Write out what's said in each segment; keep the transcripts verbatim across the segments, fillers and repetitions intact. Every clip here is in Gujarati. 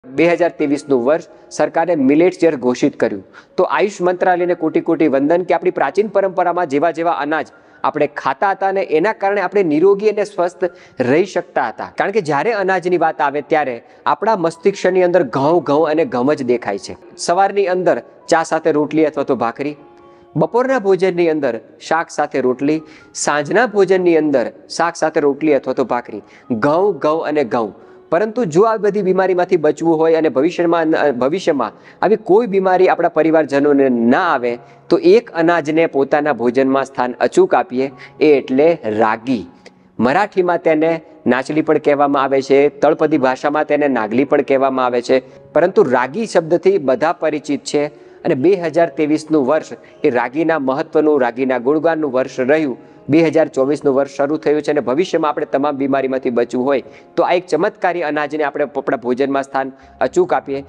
બે હજાર ત્રેવીસનું વર્ષ સરકારે મિલેટ્સ યર ઘોષિત કર્યું તો આયુષ મંત્રાલયને કોટી કોટી વંદન કે આપણી પ્રાચીન પરંપરામાં જેવા જેવા અનાજ આપણે ખાતા હતા અને એના કારણે આપણે નિરોગી અને સ્વસ્થ રહી શકતા હતા. કારણ કે જ્યારે અનાજની વાત આવે ત્યારે આપણા મસ્તિષ્કની અંદર ઘઉં ઘઉં અને ઘમ જ દેખાય છે. સવારની અંદર ચા સાથે રોટલી અથવા તો ભાખરી, બપોરના ભોજનની અંદર શાક સાથે રોટલી, સાંજના ભોજનની અંદર શાક સાથે રોટલી અથવા તો ભાખરી, ઘઉં ઘઉં અને ઘઉં. પરંતુ જો આ બધી બીમારીમાંથી બચવું હોય અને ભવિષ્યમાં ભવિષ્યમાં આવી કોઈ બીમારી આપણા પરિવારજનોને ના આવે તો એક અનાજને પોતાના ભોજનમાં સ્થાન અચૂક આપીએ, એ એટલે રાગી. મરાઠીમાં તેને નાચલી પણ કહેવામાં આવે છે, તળપદી ભાષામાં તેને નાગલી પણ કહેવામાં આવે છે, પરંતુ રાગી શબ્દથી બધા પરિચિત છે. અને બે હજાર ત્રેવીસનું વર્ષ એ રાગીના મહત્વનું, રાગીના ગુણગાનનું વર્ષ રહ્યું. બે હજાર ચોવીસનું વર્ષ શરૂ થયું છે અને ભવિષ્યમાં આપણે તમામ બીમારીમાંથી બચવું હોય તો આ એક ચમત્કારી અનાજને આપણે આપણા ભોજનમાં સ્થાન અચૂક આપીએ.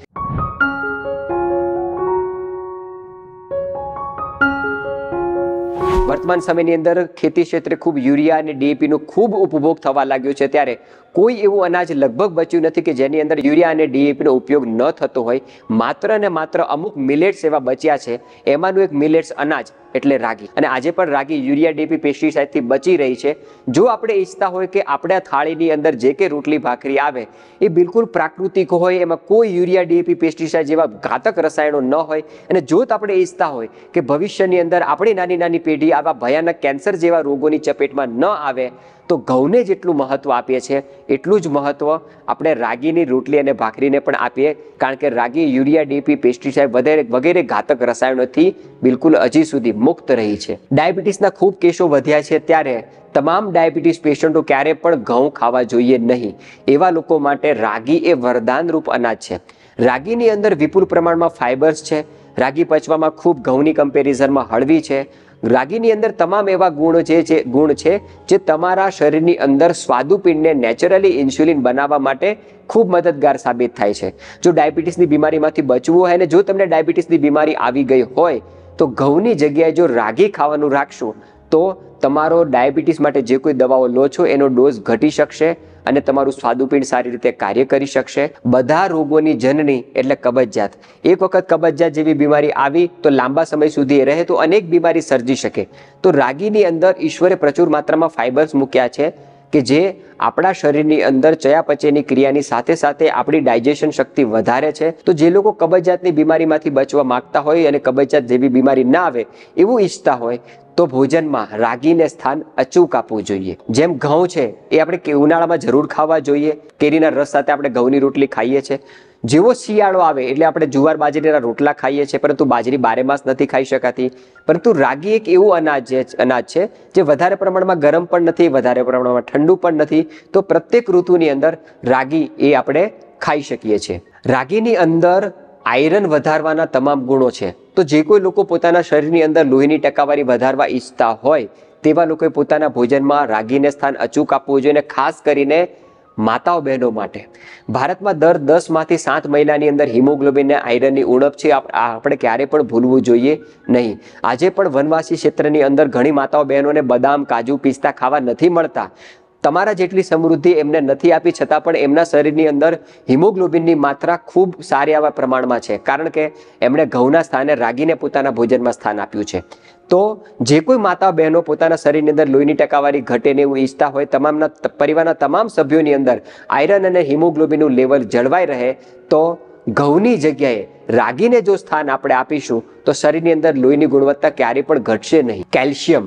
વર્તમાન સમયની અંદર ખેતી ક્ષેત્રે ખૂબ યુરિયા અને ડીએપીનો ખૂબ ઉપભોગ થવા લાગ્યો છે, ત્યારે કોઈ એવું અનાજ લગભગ બચ્યું નથી કે જેની અંદર યુરિયા અને ડીએપીનો ઉપયોગ ન થતો હોય. માત્ર ને માત્ર અમુક મિલેટ્સ એવા બચ્યા છે, એમાંનું એક મિલેટ્સ અનાજ એટલે રાગી. અને આજે પણ રાગી યુરિયા ડીએપી પેસ્ટિસાઇડથી બચી રહી છે. જો આપણે ઈચ્છતા હોય કે આપણા થાળીની અંદર જે કે રોટલી ભાખરી આવે એ બિલકુલ પ્રાકૃતિક હોય, એમાં કોઈ યુરિયા ડીએપી પેસ્ટિસાઇડ જેવા ઘાતક રસાયણો ન હોય, અને જો આપણે ઈચ્છતા હોય કે ભવિષ્યની અંદર આપણી નાની નાની પેઢી આવા ભયાનક કેન્સર જેવા રોગોની ચપેટમાં ન આવે, તો ઘઉંને જેટલું મહત્વ આપીએ છીએ એટલું જ મહત્વ આપણે રાગીની રોટલી અને ભાખરીને પણ આપીએ. કારણ કે રાગી યુરિયા ડીપી પેસ્ટિસાઇડ વગેરે વગેરે ઘાતક રસાયણોથી બિલકુલ હજી સુધી મુક્ત રહી છે. ડાયાબિટીસના ખૂબ કેસો વધ્યા છે, ત્યારે તમામ ડાયાબિટીસ પેશન્ટો ક્યારે પણ ઘઉં ખાવા જોઈએ નહીં. એવા લોકો માટે રાગી એ વરદાનરૂપ અનાજ છે. રાગીની અંદર વિપુલ પ્રમાણમાં ફાઇબર્સ છે. રાગી પચવામાં ખૂબ ઘઉંની કમ્પેરિઝનમાં હળવી છે. રાગીની અંદર તમામ એવા ગુણ છે ગુણ છે જે તમારા શરીરની અંદર સ્વાદુપિંડને નેચરલી ઇન્સ્યુલિન બનાવવા માટે ખૂબ મદદગાર સાબિત થાય છે. જો ડાયાબિટીસની બીમારીમાંથી બચવું હોય અને જો તમને ડાયાબિટીસની બીમારી આવી ગઈ હોય તો ઘઉંની જગ્યાએ જો રાગી ખાવાનું રાખશો તો તમારો ડાયાબિટીસ માટે જે કોઈ દવાઓ લો છો એનો ડોઝ ઘટી શકશે અને તમારું સ્વાદુપિંડ સારી રીતે કાર્ય કરી શકશે. બધા રોગોની જનની એટલે કબજિયાત. એક વખત કબજિયાત જેવી બીમારી આવી તો લાંબા સમય સુધી એ રહે તો અનેક બીમારી સર્જી શકે. તો રાગીની અંદર ઈશ્વરે પ્રચુર માત્રામાં ફાઇબર્સ મૂક્યા છે કે જે આપણા શરીરની અંદર ચયાપચયની ક્રિયાની સાથે સાથે આપણી ડાયજેશન શક્તિ વધારે છે. તો જે લોકો કબજિયાતની બીમારીમાંથી બચવા માંગતા હોય અને કબજિયાત જેવી બીમારી ના આવે એવું ઈચ્છતા હોય તો ભોજનમાં રાગીને સ્થાન અચૂક આપવું જોઈએ. જેમ ઘઉં છે એ આપણે ઉનાળામાં જરૂર ખાવા જોઈએ. કેરીના રસ સાથે આપણે ઘઉંની રોટલી ખાઈએ છીએ. જેવો શિયાળો આવે એટલે આપણે જુવાર બાજરીના રોટલા ખાઈએ છીએ, પરંતુ બાજરી બારે માસ નથી ખાઈ શકાતી. પરંતુ રાગી એક એવું અનાજ અનાજ છે જે વધારે પ્રમાણમાં ગરમ પણ નથી, વધારે પ્રમાણમાં ઠંડુ પણ નથી. તો પ્રત્યેક ઋતુની અંદર રાગી એ આપણે ખાઈ શકીએ છીએ. રાગીની અંદર આયરન વધારવાના તમામ ગુણો છે. તો જે કોઈ લોકો પોતાના શરીરની અંદર લોહીની ટકાવારી વધારવા ઈચ્છતા હોય તેવા લોકોએ પોતાના ભોજનમાં રાગીને સ્થાન અચૂક આપવું જોઈએ. અને ખાસ કરીને માતાઓ બહેનો માટે ભારતમાં દર દસ માંથી સાત મહિલાની અંદર હિમોગ્લોબિન અને આયરનની ઉણપ છે. આપણે ક્યારે પણ ભૂલવું જોઈએ નહીં. આજે પણ વનવાસી ક્ષેત્રની અંદર ઘણી માતાઓ બહેનોને બદામ, કાજુ, પિસ્તા ખાવા નથી મળતા. તમારા જેટલી સમૃદ્ધિ એમને નથી આપી છતાં પણ એમના શરીરની અંદર હિમોગ્લોબિનની માત્રા ખૂબ સારી આવા પ્રમાણમાં છે, કારણ કે એમણે ઘઉંના સ્થાને રાગીને પોતાના ભોજનમાં સ્થાન આપ્યું છે. તો જે કોઈ માતા બહેનો પોતાના શરીરની અંદર લોહીની ટકાવારી ઘટે ને એવું ઈચ્છતા હોય, તમામના પરિવારના તમામ સભ્યોની અંદર આયરન અને હિમોગ્લોબિનનું લેવલ જળવાઈ રહે, તો ઘઉંની જગ્યાએ રાગીને જો સ્થાન આપણે આપીશું તો શરીરની અંદર લોહીની ગુણવત્તા ક્યારેય પણ ઘટશે નહીં. કેલ્શિયમ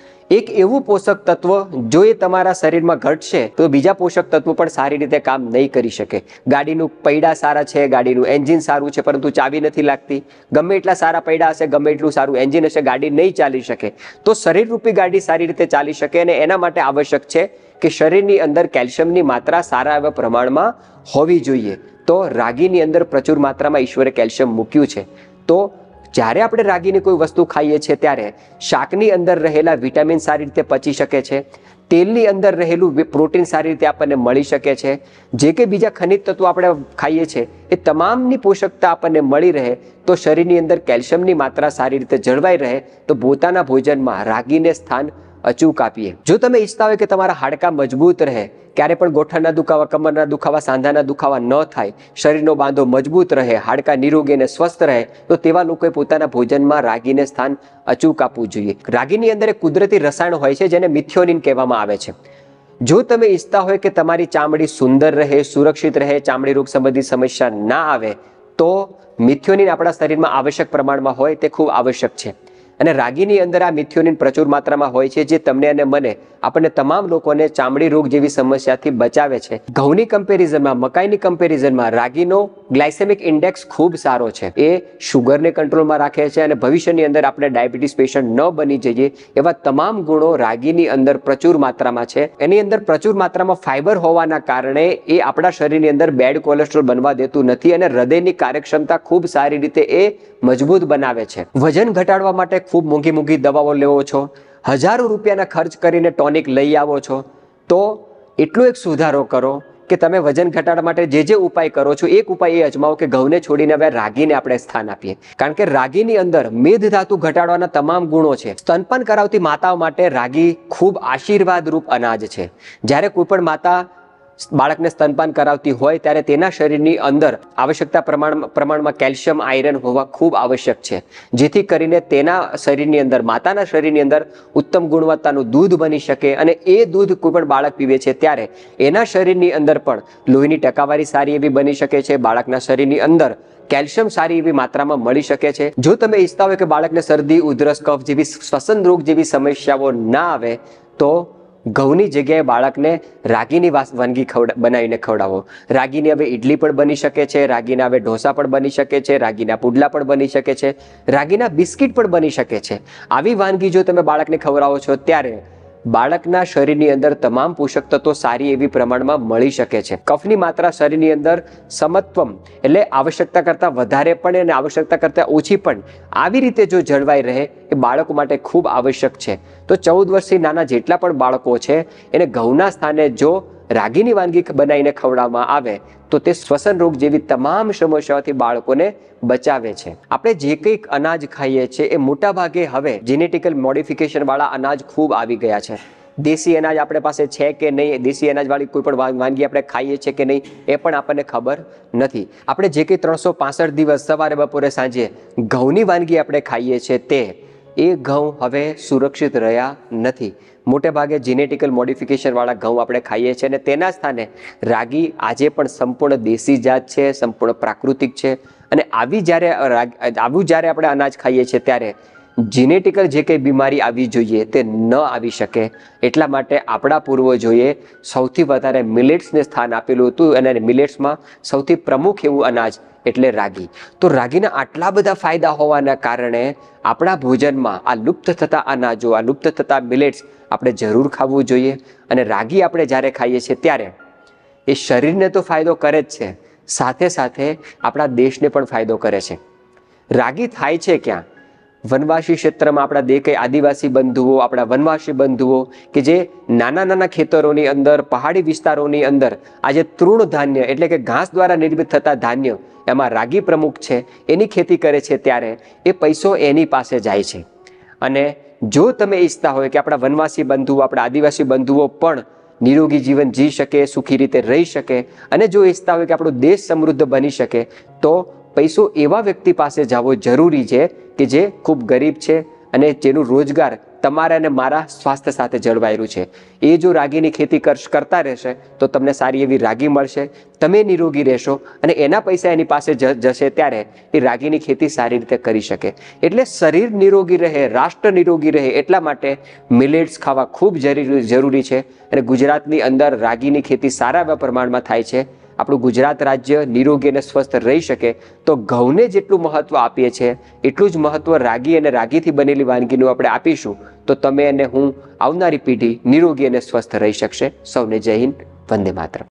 એક એવું પોષક તત્વ જો એ તમારા શરીરમાં ઘટશે તો બીજા પોષક તત્વો પણ સારી રીતે કામ નહીં કરી શકે. ગાડીનું પૈડા સારા છે, ગાડીનું એન્જિન સારું છે, પરંતુ ચાવી નથી લાગતી. ગમે એટલા સારા પૈડા હશે, ગમે એટલું સારું એન્જિન હશે, ગાડી નહીં ચાલી શકે. તો શરીરરૂપી ગાડી સારી રીતે ચાલી શકે અને એના માટે આવશ્યક છે કે શરીરની અંદર કેલ્શિયમની માત્રા સારા એવા પ્રમાણમાં હોવી જોઈએ. તો રાગીની અંદર પ્રચુર માત્રામાં ઈશ્વરે કેલ્શિયમ મૂક્યું છે. તો જ્યારે આપણે રાગીની કોઈ વસ્તુ ખાઈએ છીએ ત્યારે શાકની અંદર રહેલા વિટામિન સારી રીતે પચી શકે છે. તેલની અંદર રહેલું પ્રોટીન સારી રીતે આપણને મળી શકે છે. જે કે બીજા ખનિજ તત્વો આપણે ખાઈએ છીએ એ તમામની પોષકતા આપણને મળી રહે. તો શરીરની અંદર કેલ્શિયમની માત્રા સારી રીતે જળવાઈ રહે તો પોતાના ભોજનમાં રાગીને સ્થાન અચૂક આપીએ। જો તમે ઈચ્છતા હોય કે તમારા હાડકાં મજબૂત રહે, ક્યારે પણ ગોઠણના દુખાવા, કમરના દુખાવા, સાંધાના દુખાવા ન થાય, શરીરનો બાંધો મજબૂત રહે, હાડકાં નિરોગી અને સ્વસ્થ રહે, તો તેવા લોકોએ પોતાના ભોજનમાં રાગીને સ્થાન અચૂક આપવું જોઈએ। રાગીની અંદર એક કુદરતી રસાયણ હોય છે જેને મિથિયોનિન કહેવામાં આવે છે। જો તમે ઈચ્છતા હોય કે તમારી ચામડી સુંદર રહે, સુરક્ષિત રહે, ચામડી રોગ સંબંધી સમસ્યા ના આવે, તો મિથિયોનિન આપણા શરીરમાં આવશ્યક પ્રમાણમાં હોય તે ખૂબ આવશ્યક છે। અને રાગીની અંદર આ મિથિયોનિન પ્રચુર માત્રામાં હોય છે, જે તમને અને મને, આપણને તમામ લોકોને ચામડી રોગ જેવી સમસ્યાથી બચાવે છે। ઘઉંની કમ્પેરિઝનમાં, મકાઈની કમ્પેરિઝનમાં રાગીનો ગ્લાયસેમિક ઇન્ડેક્સ ખૂબ સારો છે। એ શુગરને કંટ્રોલમાં રાખે છે અને ભવિષ્યની અંદર આપણે ડાયાબિટીસ પેશન્ટ ન બની જઈએ એવા તમામ ગુણો રાગીની અંદર પ્રચુર માત્રામાં છે। એની અંદર પ્રચુર માત્રામાં ફાઈબર હોવાના કારણે એ આપણા શરીરની અંદર બેડ કોલેસ્ટ્રોલ બનવા દેતું નથી અને હૃદયની કાર્યક્ષમતા ખૂબ સારી રીતે એ મજબૂત બનાવે છે। વજન ઘટાડવા માટે ખૂબ મોંઘી મોંઘી દવાઓ લેવો છો, હજારો રૂપિયાના ખર્ચ કરીને ટોનિક લઈ આવો છો, તો એટલો એક સુધારો કરો કે તમે વજન ઘટાડવા માટે જે જે ઉપાય કરો છો, એક ઉપાય એ અજમાવો કે ઘઉંને છોડીને હવે રાગીને આપણે સ્થાન આપીએ। કારણ કે રાગીની અંદર મેદ ધાતુ ઘટાડવાના તમામ ગુણો છે। સ્તનપાન કરાવતી માતાઓ માટે રાગી ખૂબ આશીર્વાદરૂપ અનાજ છે। જ્યારે કોઈ પણ માતા બાળકને સ્તનપાન કરાવતી હોય ત્યારે તેના શરીરની અંદર આવશ્યકતા પ્રમાણ પ્રમાણમાં કેલ્શિયમ, આયરન હોવા ખૂબ આવશ્યક છે, જેથી કરીને તેના શરીરની અંદર, માતાના શરીરની અંદર ઉત્તમ ગુણવત્તાનું દૂધ બની શકે અને એ દૂધ કોઈ પણ બાળક પીવે છે ત્યારે એના શરીરની અંદર પણ લોહીની ટકાવારી સારી એવી બની શકે છે, બાળકના શરીરની અંદર કેલ્શિયમ સારી એવી માત્રામાં મળી શકે છે। જો તમે ઈચ્છતા હોય કે બાળકને શરદી, ઉધરસ, કફ જેવી શ્વસન રોગ જેવી સમસ્યાઓ ના આવે, તો ઘઉંની જગ્યાએ બાળકને રાગીની વાનગી ખવડા બનાવીને ખવડાવો। રાગીની હવે ઇડલી પણ બની શકે છે, રાગીના હવે ઢોસા પણ બની શકે છે, રાગીના પુડલા પણ બની શકે છે, રાગીના બિસ્કિટ પણ બની શકે છે। આવી વાનગી જો તમે બાળકને ખવડાવો છો ત્યારે બાળકના શરીરની અંદર તમામ પોષક તત્વો સારી એવી પ્રમાણમાં મળી શકે છે। કફની માત્રા શરીરની અંદર સમત્વમ એટલે આવશ્યકતા કરતાં વધારે પણ અને આવશ્યકતા કરતાં ઓછી પણ આવી રીતે જો જળવાઈ રહે એ બાળકો માટે ખૂબ આવશ્યક છે। તો ચૌદ વર્ષથી નાના જેટલા પણ બાળકો છે એને ઘઉંના સ્થાને જો રાગીની વાનગી બનાવીને ખવડાવવામાં આવે તો તે શ્વસન રોગ જેવી તમામ સમસ્યાઓથી બાળકોને બચાવે છે। આપણે જે કંઈક અનાજ ખાઈએ છીએ એ મોટા ભાગે હવે જેનેટિકલ મોડિફિકેશન વાળા અનાજ ખૂબ આવી ગયા છે। દેશી અનાજ આપણે પાસે છે કે નહીં, દેશી અનાજવાળી કોઈ પણ વાનગી આપણે ખાઈએ છીએ કે નહીં, એ પણ આપણને ખબર નથી। આપણે જે કંઈ ત્રણસો પાસઠ દિવસ સવારે, બપોરે, સાંજે ઘઉંની વાનગી આપણે ખાઈએ છીએ તે એ ઘઉં હવે સુરક્ષિત રહ્યા નથી। મોટે ભાગે જેનેટિકલ મોડિફિકેશન વાળા ઘઉં આપણે ખાઈએ છીએ અને તેના સ્થાને રાગી આજે પણ સંપૂર્ણ દેશી જાત છે, સંપૂર્ણ પ્રાકૃતિક છે। અને આવી જ્યારે આવું જ્યારે આપણે અનાજ ખાઈએ છીએ ત્યારે જીનેટિકલ જે કંઈ બીમારી આવી જોઈએ તે ન આવી શકે, એટલા માટે આપણા પૂર્વજોએ સૌથી વધારે મિલેટ્સને સ્થાન આપેલું હતું અને મિલેટ્સમાં સૌથી પ્રમુખ એવું અનાજ એટલે રાગી। તો રાગીના આટલા બધા ફાયદા હોવાના કારણે આપણા ભોજનમાં આ લુપ્ત થતા અનાજો, આ લુપ્ત થતા મિલેટ્સ આપણે જરૂર ખાવું જોઈએ। અને રાગી આપણે જ્યારે ખાઈએ છીએ ત્યારે એ શરીરને તો ફાયદો કરે જ છે, સાથે સાથે આપણા દેશને પણ ફાયદો કરે છે। રાગી થાય છે ક્યાં? વનવાસી ક્ષેત્રમાં આપણા દે કઈ આદિવાસી બંધુઓ, આપણા વનવાસી બંધુઓ કે જે નાના નાના ખેતરોની અંદર, પહાડી વિસ્તારોની અંદર આજે તૃણ ધાન્ય એટલે કે ઘાસ દ્વારા નિર્મિત થતા ધાન્ય, એમાં રાગી પ્રમુખ છે, એની ખેતી કરે છે ત્યારે એ પૈસો એની પાસે જાય છે। અને જો તમે ઈચ્છતા હોય કે આપણા વનવાસી બંધુઓ, આપણા આદિવાસી બંધુઓ પણ નિરોગી જીવન જી શકે, સુખી રીતે રહી શકે, અને જો ઈચ્છતા હોય કે આપણો દેશ સમૃદ્ધ બની શકે, તો પૈસો એવા વ્યક્તિ પાસે જવો જરૂરી છે કે જે ખૂબ ગરીબ છે અને જેનું રોજગાર તમારા અને મારા સ્વાસ્થ્ય સાથે જળવાયેલું છે। એ જો રાગીની ખેતી કરતા રહેશે તો તમને સારી એવી રાગી મળશે, તમે નિરોગી રહેશો અને એના પૈસા એની પાસે જશે ત્યારે એ રાગીની ખેતી સારી રીતે કરી શકે। એટલે શરીર નિરોગી રહે, રાષ્ટ્ર નિરોગી રહે, એટલા માટે મિલેટ્સ ખાવા ખૂબ જરૂરી જરૂરી છે। અને ગુજરાતની અંદર રાગીની ખેતી સારા એવા પ્રમાણમાં થાય છે। આપણું ગુજરાત રાજ્ય નિરોગી અને સ્વસ્થ રહી શકે તો ઘઉંને જેટલું મહત્વ આપીએ છીએ એટલું જ મહત્વ રાગી અને રાગીથી બનેલી વાનગીનું આપણે આપીશું તો તમે અને હું, આવનારી પેઢી નિરોગી અને સ્વસ્થ રહી શકશે। સૌને જય હિન્દ, વંદે માતરમ।